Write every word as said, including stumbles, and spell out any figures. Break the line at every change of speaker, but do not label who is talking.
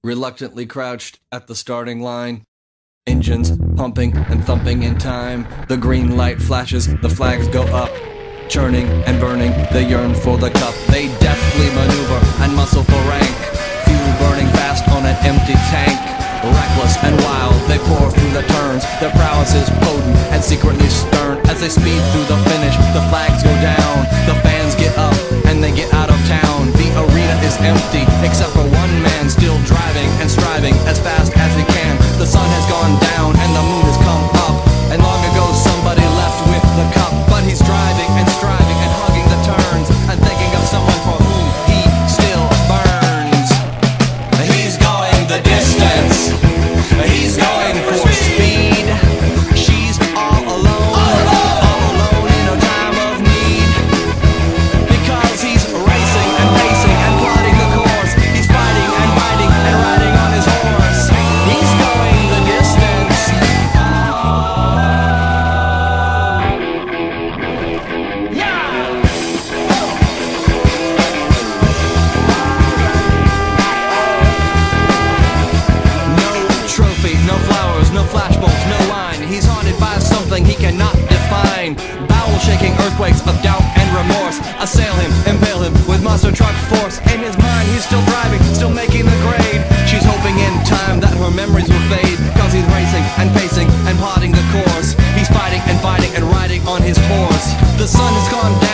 reluctantly crouched at the starting line. Engines pumping and thumping in time. The green light flashes, the flags go up. Churning and burning, they yearn for the cup. They deftly maneuver and muscle for rank. Fuel burning fast on an empty tank. Reckless and wild, they pour through the turns. Their prowess is potent and secretly stern. As they speed through the finish, the flags go down. The fans get up and they get out of town. The arena is empty, except for one man still driving and striving as fast as he can. The sun has gone down and the moon has come up. And long ago somebody left with the cup. But he's driving and striving and hugging the turns and thinking of someone for whom he still burns. He's going the distance. He's going for speed. She's all alone, all alone in a time of need. Because he's racing and pacing and plotting the course. He's fighting and biting and riding on his horse. He's going the distance. Yeah! Trophy, no flowers, no flashbulbs, no line. He's haunted by something he cannot define. Bowel-shaking earthquakes of doubt and remorse assail him, impale him with monster truck force. In his mind he's still driving, still making the grade. She's hoping in time that her memories will fade. Cause he's racing and pacing and plotting the course. He's fighting and fighting and riding on his horse. The sun has gone down.